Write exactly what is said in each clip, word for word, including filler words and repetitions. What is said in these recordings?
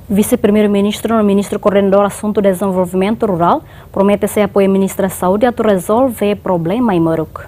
Vice-Primeiro-Ministro, no Ministro Coordenador Assunto de Desenvolvimento Rural, promete se apoiar a Ministra da Saúde a resolver o problema em Morocco.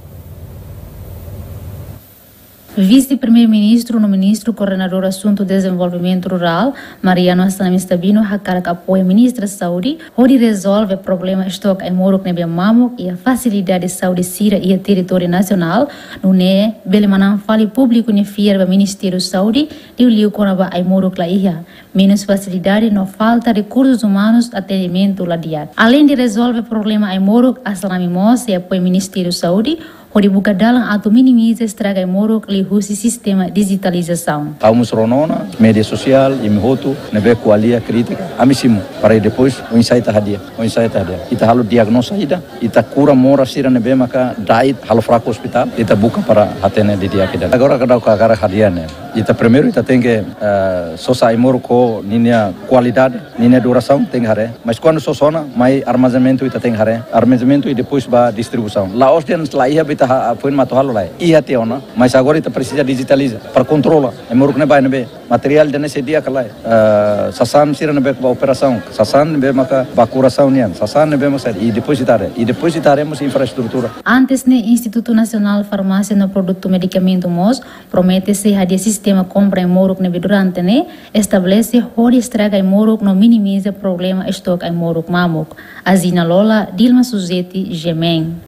Vice-Primeiro-Ministro no Ministro Coordenador Assunto de Desenvolvimento Rural, Mariano Hassan Mistabino, hakara apoia a Ministra da Saúde, onde resolve o problema estoque em Morocco nebe Mamuk e a facilidade de saúde sira e a território nacional, no ne Belemanam fale público ne firma Ministério da Saúde, de liu conaba em Morocco la ia. Menos facilidade, não falta recursos humanos, atendimento lá diário. Além de resolver o problema em Morocco, a Salamimos e apoia o Ministério da Saúde, onde buka dalam atau minimiza estraga em Morocco li husi sistema digitalização. Aumos ronona, mídia social, imihoto, nebe kualia crítica, amisimu, para depois o ensaio hadia, o ensaio hadia. Ita halu diagnosa ida, ita cura mora sira nebe maka diet halu fraco hospital, ita buka para atene di dia kita. Agora kada o cara hadia né. Ita primeiro ita tem que uh, sosa em Morocco ninia qualidade, ninia duração tem hare, mas quando sosona, mai armazenamento ita tem hare, armazenamento e depois ba distribuição. La ordem la ia foi mato halo lá e até ona mas agora ita precisa digitalizar para controlar é Morocco ne vai nebe material de nesse dia kala sasan sira nebe ba operação sasan nebe maka ba curação nian sasan nebe masa e depois itare e depois itaremos infraestrutura. Antes ne Instituto Nacional Farmácia no Produto Medicamento Mos promete se hadia sistema compra em Morocco nebe durante ne estabelece hori estraga em Morocco no minimiza problema estoque em Morocco Mamuk. Azina Lola Dilma Suzeti Gemeng.